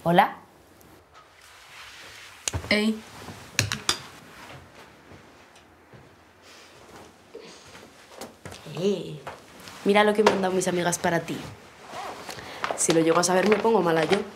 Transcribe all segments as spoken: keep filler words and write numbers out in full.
¿Hola? Ey. Eh, mira lo que me han dado mis amigas para ti. Si lo llego a saber, me pongo mala yo.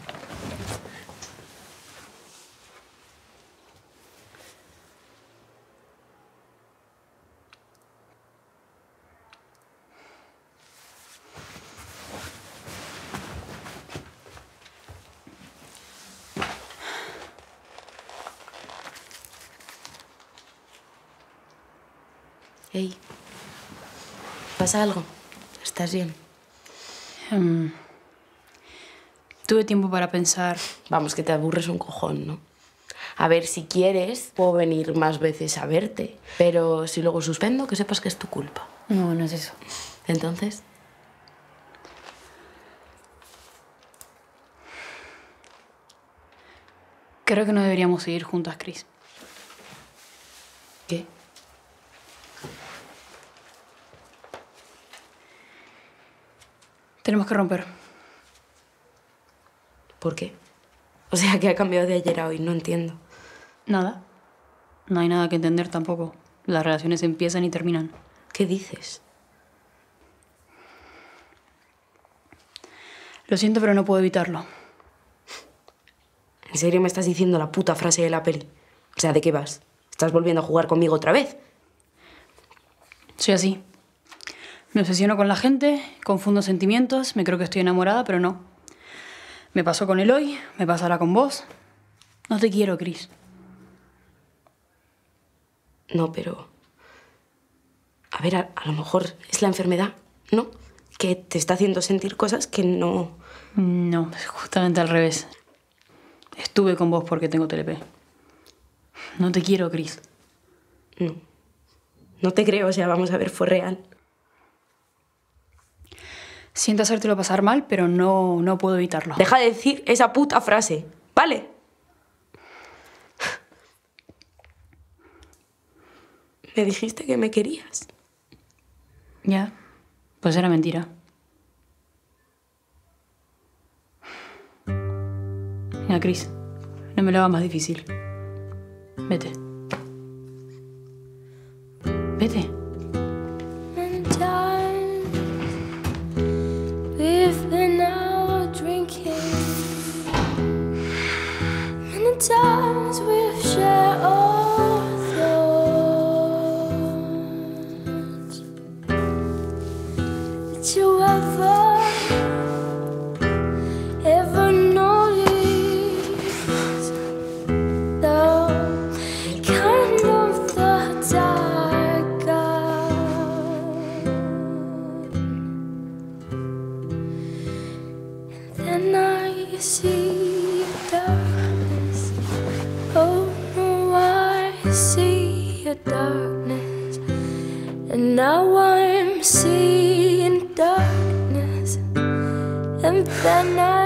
Ey, ¿pasa algo? ¿Estás bien? Um, tuve tiempo para pensar. Vamos, que te aburres un cojón, ¿no? A ver, si quieres, puedo venir más veces a verte. Pero si luego suspendo, que sepas que es tu culpa. No, no es eso. Entonces... Creo que no deberíamos seguir juntas, Chris. ¿Qué? Tenemos que romper. ¿Por qué? O sea, que ha cambiado de ayer a hoy, no entiendo. Nada. No hay nada que entender tampoco. Las relaciones empiezan y terminan. ¿Qué dices? Lo siento, pero no puedo evitarlo. ¿En serio me estás diciendo la puta frase de la peli? O sea, ¿de qué vas? ¿Estás volviendo a jugar conmigo otra vez? Soy así. Me obsesiono con la gente, confundo sentimientos, me creo que estoy enamorada, pero no. Me pasó con Eloy, me pasará con vos. No te quiero, Chris. No, pero... A ver, a, a lo mejor es la enfermedad, ¿no? Que te está haciendo sentir cosas que no... No, es justamente al revés. Estuve con vos porque tengo T L P. No te quiero, Chris. No. No te creo, o sea, vamos a ver, fue real. Siento hacértelo pasar mal, pero no, no puedo evitarlo. Deja de decir esa puta frase, ¿vale? Me dijiste que me querías. Ya, pues era mentira. Venga, Chris, no me lo hagas más difícil. Vete. Vete. We've been out drinking. Many times we've shared our thoughts. Did you ever, ever notice the kind of the dark eye? And I see darkness. Oh no, I see a darkness. And now I'm seeing darkness. And then I